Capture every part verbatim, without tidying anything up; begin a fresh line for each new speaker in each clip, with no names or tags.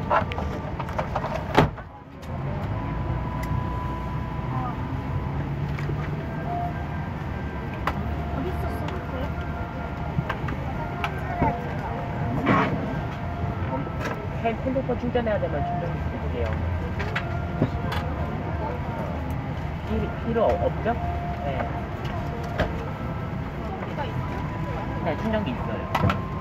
핸드폰 충전해야 되면 충전기 드릴게요. 필, 필요 없죠? 네. 네, 충전기 있어요.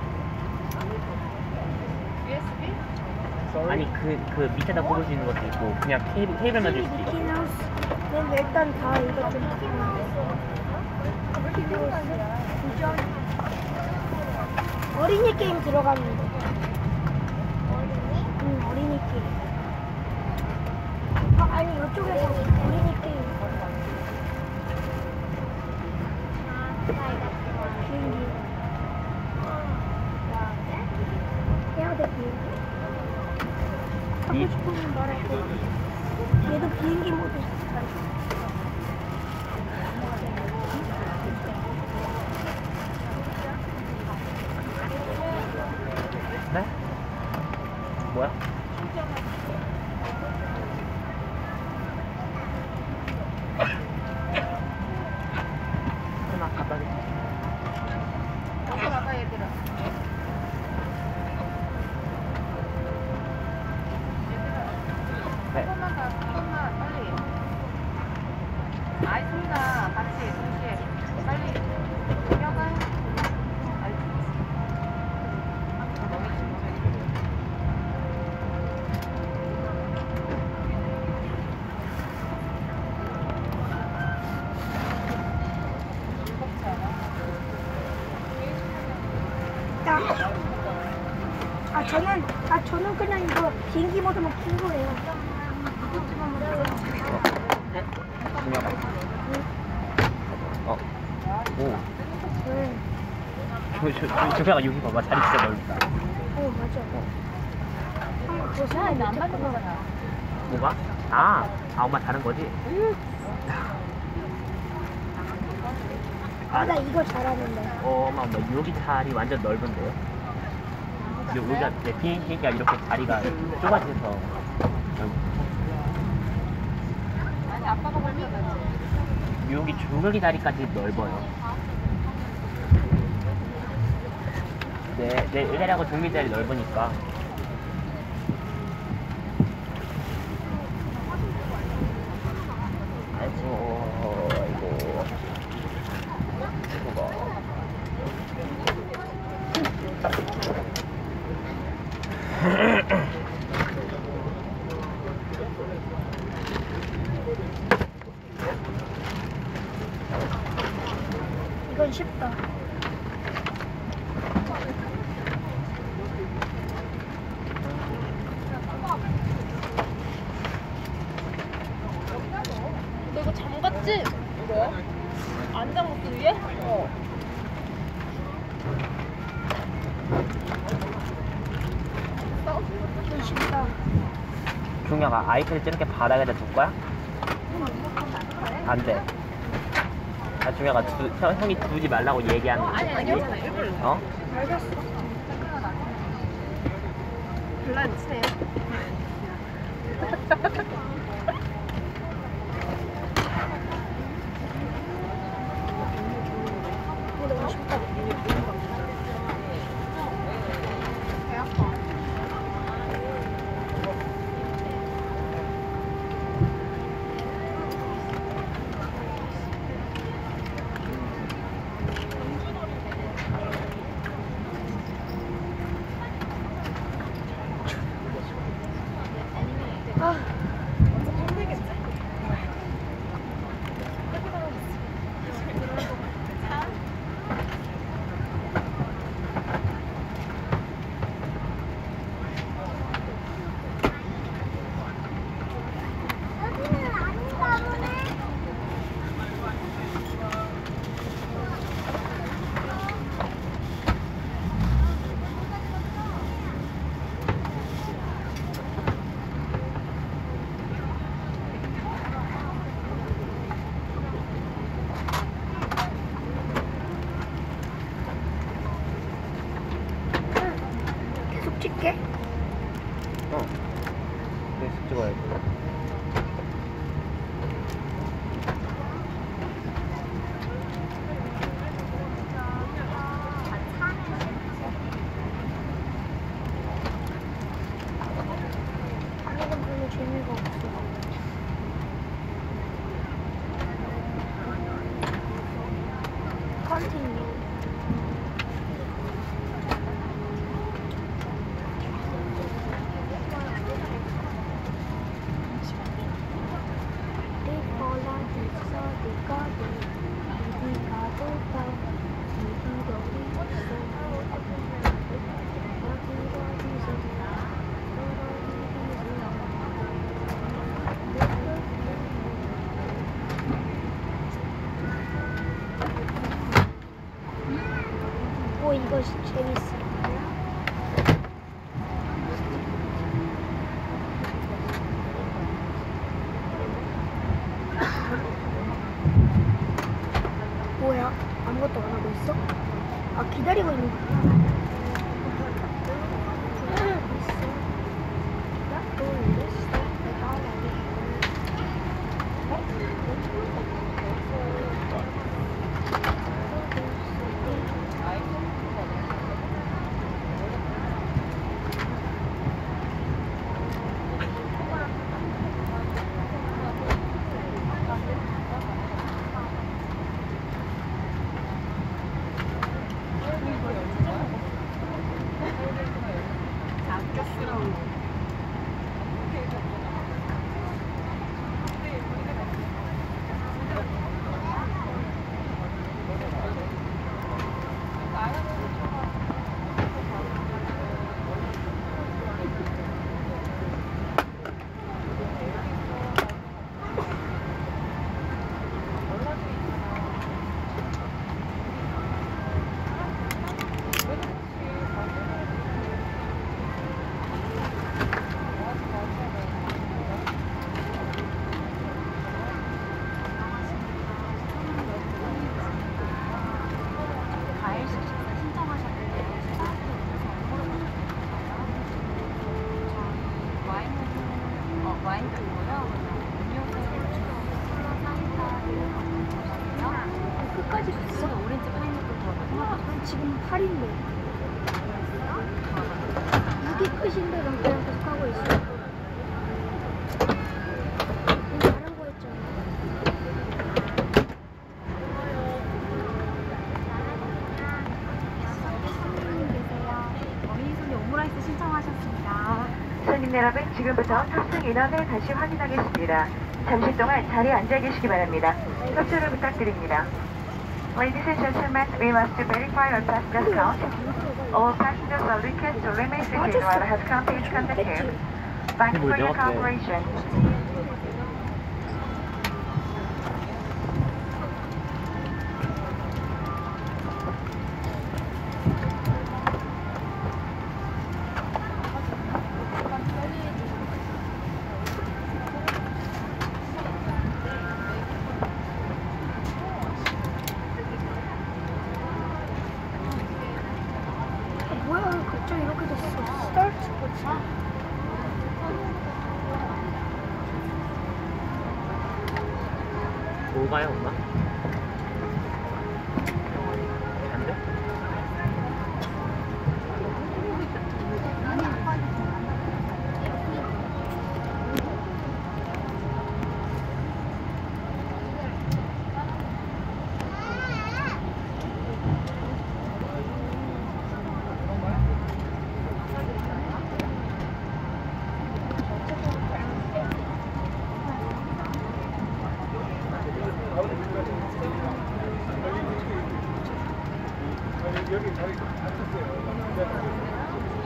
유에스비?
아니, 그, 그 밑에다 꼽을 수 있는 것도 있고, 그냥 케이블, 케이블만 줄 수도 있고.
네, 일단 다 이거 좀 어린이 게임 들어가는데. 어린이? 응, 어린이 게임. 아, 아니, 이쪽에서 어린이 게임. 비행기. 해야 돼, 비행기. 하고 싶으면 말할게. 얘도 비행기 모드 있어.
네? 뭐야? 하나 가방에
여기 나가 얘들아.
네.
조금만 가, 조금만 빨리. 아이스나 같이 동시에 빨리 뛰어가. 아이스.
아 저는 아 저는 그냥 이거 비행기 모드만 킨 거예요.
네? 중요하다. 어. 오.
네.
저, 저, 저, 저기가 여기 봐봐. 자리 진짜 넓다.
어 맞아. 어. 저 사람 안 맞는 거잖아.
뭐가? 아, 아 엄마 다른 거지?
아 나 이거 잘하는데.
어, 엄마, 엄마 여기 자리 완전 넓은데요? 요- 여기가 네, 비행기가 이렇게 자리가 좁아져서
아니 아빠가 걸려가지.
여기 조격이 자리까지 넓어요. 네, 네, 의자하고 종기 자리 넓으니까. 아이고, 아이고. 이거.
이건 쉽다.
너 이거 잠갔지? 뭐야? 안 잠갔어 위에? 어.
이건 쉽다.
중혁아, 아이패드 저렇게 바닥에다 둘 거야? 안 돼. 아, 중혁아, 두, 형, 형이 두지 말라고 얘기하는 거.
아니 아니요. 일부러.
어?
알겠어.
별로 안 친해요.
이거 너무 쉽다.
배 아파.
아.
계속 찍어야 돼.
아니면 별로 재미가 없어. 컨티뉴. 오, 이거 재밌어. 뭐야? 아무것도 안 하고 있어? 아, 기다리고 있는 거야. 끝까지 갔어? 오렌지 파인애플 들어가서 지금 팔인데 이게 끝인데 난 그냥 계속 하고 있어. 넌 다른 거 했잖아.
어린이손이 오므라이스 신청하셨습니다.
손님 여러분, 지금부터 탑승 인원을 다시 확인하겠습니다. 잠시 동안 자리에 앉아 계시기 바랍니다. 협조를 부탁드립니다. Ladies and gentlemen, we must verify our passenger count. All passengers are requested to remain seated while the head count is conducted. Thank you for your cooperation.
뭐야, 갑자기 이렇게 됐어. 스타트 뭐지?
뭐가요, 엄마? 안 돼?
여기 자리 앉으세요.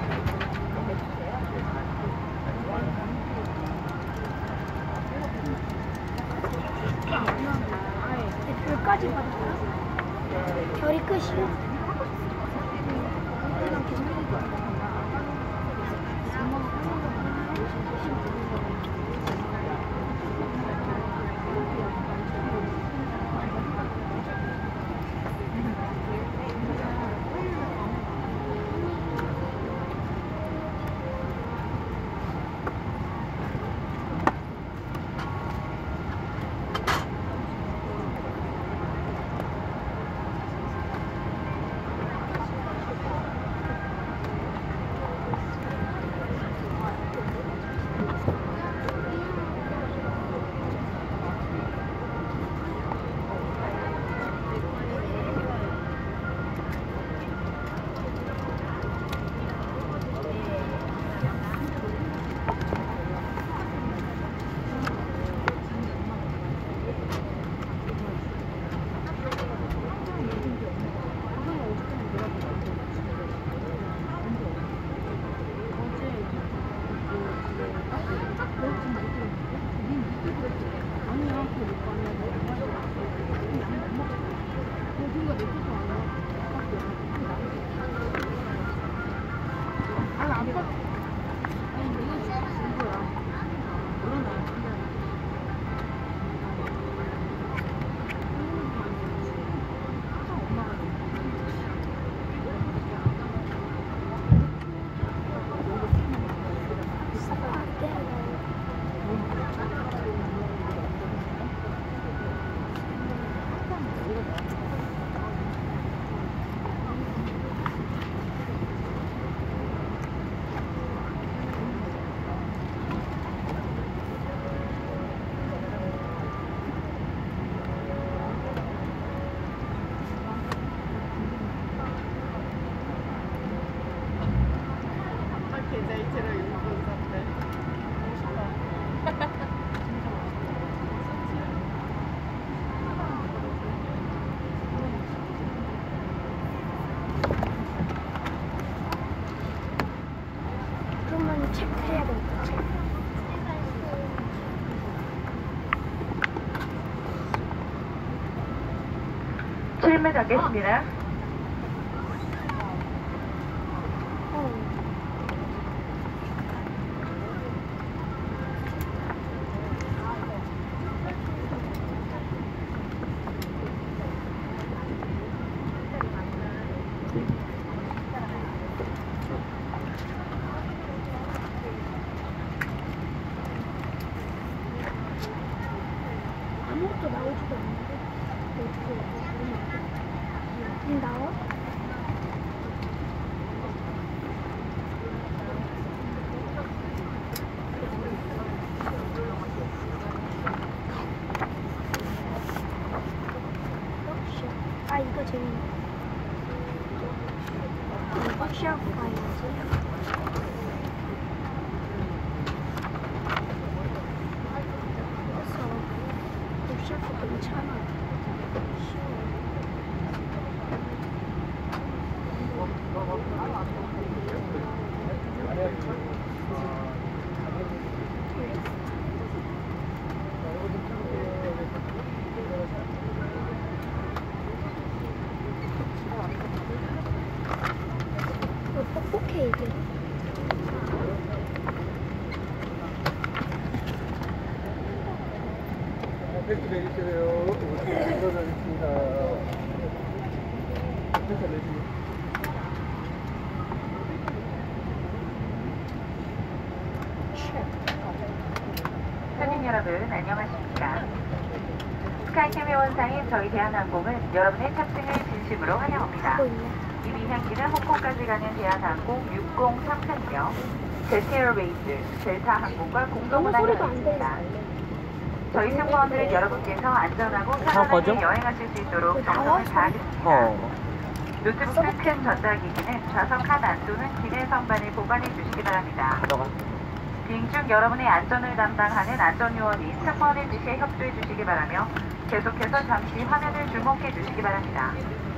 별까지 받았어. 별이 끝이야.
십 면 닫겠습니다.
아무것도 나오지도 않는데 어떻게 나와? 나와? 아 이거 재밌네. 이거 시작 봐야지. 샤프 괜찮아. 이거 뻑뻑해 이게.
팩트 내리세요. 들어가겠습니다. 팩트 내리세요.
손님 여러분 안녕하십니까. 스카이캠 회원상인 저희 대한항공은 여러분의 탑승을 진심으로 환영합니다.
하고 있네.
이 비행기는 홍콩까지 가는 대한항공 육공삼삼이며 제트에어웨이즈, 델타항공과 공동
너무 소리가 안
운항하겠습니다. 저희 승무원들은 여러분께서 안전하고
거죠?
편안하게 여행하실 수 있도록 정성을 다하겠습니다.
어.
노트북 큰 전자기기는 좌석 하단 또는 기내 선반에 보관해 주시기 바랍니다.
들어가.
비행 중 여러분의 안전을 담당하는 안전요원이 승무원의 지시에 협조해 주시기 바라며 계속해서 잠시 화면을 주목해 주시기 바랍니다.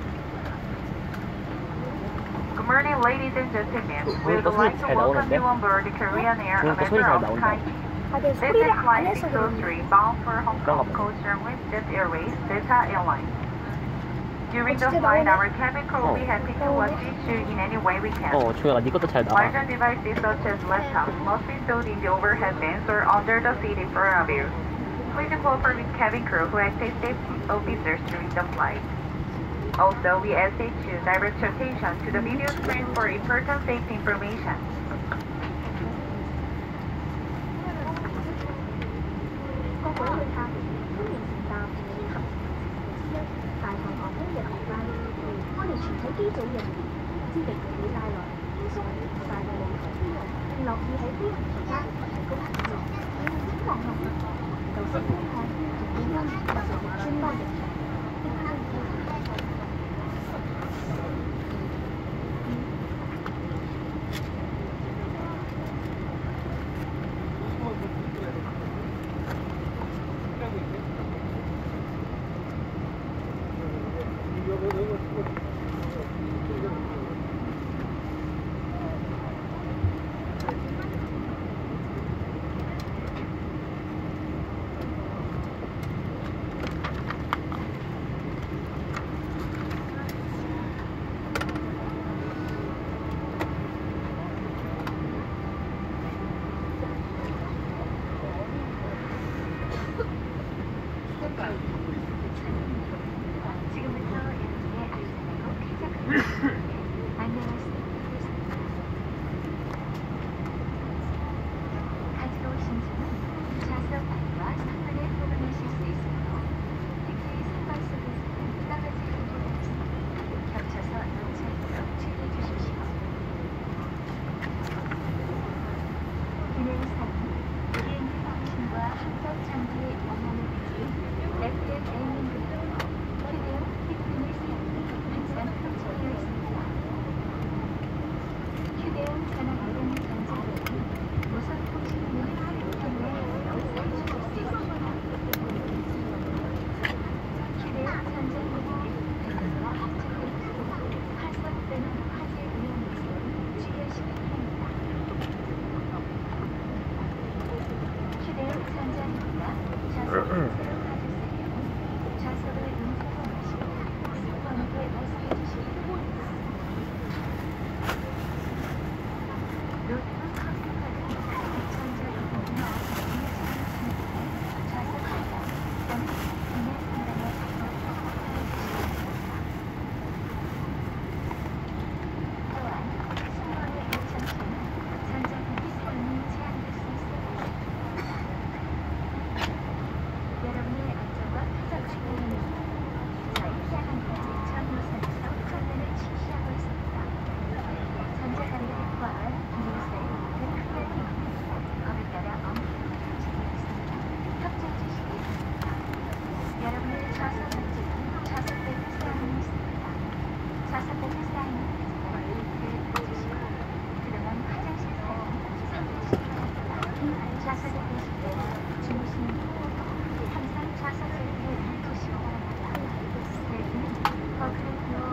Good morning, ladies and gentlemen. We would like to welcome you on board the Korean Air, a member of SkyTeam.
아, 내
This
소리를
is
안
Flight
해서
six oh
그런가?
three bound for Hong Kong,
그런가 봐.
co-shared with Jet Airways, Delta Airlines. During the
진짜
flight,
나오네?
our cabin crew will be happy to assist you in any way we can.
어, 조용아, 네 것도 잘 나와.
Larger devices such as laptops must be stowed in the overhead bins or under the seat in front of you. Please cooperate with cabin crew who act as safety officers during the flight. Also, we ask that you direct your attention to the video screen for important safety information.
좌석에 계실 때 주무시는 후 항상 좌석 벨트를 매주시기 바랍니다. 벨트는 버튼을